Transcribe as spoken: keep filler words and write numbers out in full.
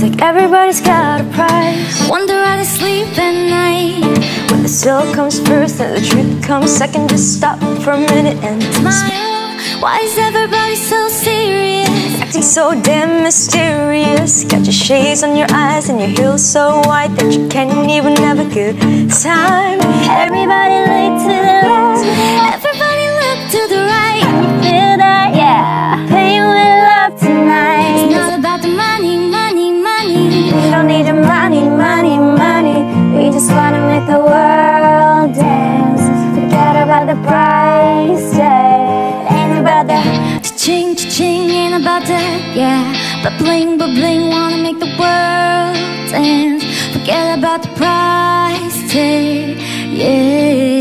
Seems like everybody's got a price. Wonder how they sleep at night. When the silk comes first and the truth comes second, just stop for a minute and smile. Why is everybody so serious? Acting so damn mysterious. Got your shades on your eyes and your heels so white that you can't even have a good time. Everybody look to the left, Everybody look to the right. feel that, yeah, playing with love tonight. It's not about the money, money, money. We don't need your money, money, money. We just wanna make the world dance. Forget about the price tag. Ain't about that Cha-ching, cha-ching, ain't about that, yeah. But bling, but bling, wanna make the world dance. Forget about the price tag, yeah.